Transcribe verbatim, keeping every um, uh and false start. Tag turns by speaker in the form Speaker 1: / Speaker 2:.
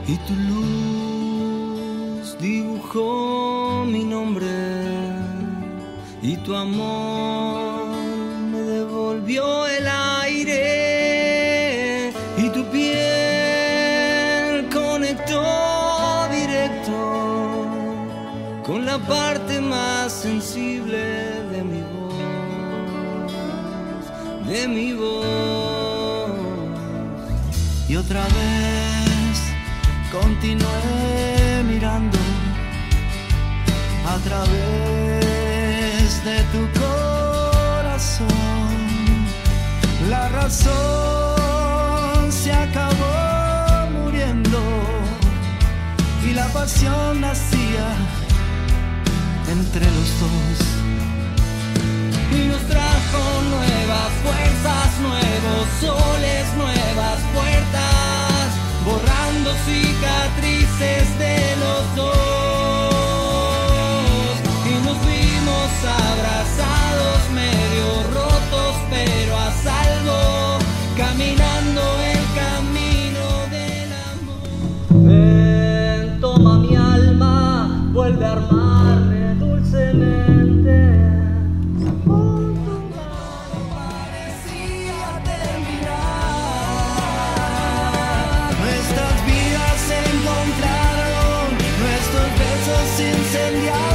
Speaker 1: y tu luz dibujó mi nombre y tu amor me devolvió el aire y tu piel conectó directo con la parte más sensible de mi voz, de mi voz. Y otra vez continué mirando a través de tu corazón. La razón se acabó muriendo y la pasión nacía entre los dos. Y nos trajo nuevas fuerzas, nuevos soles, nuevas puertas, borrando cicatrices de los dos. Y nos vimos abrazados, medio rotos, pero a salvo, caminando el camino del amor. Ven, toma mi alma, vuelve a armarme dulcemente. Nuestras vidas se encontraron, nuestros besos se incendiaron.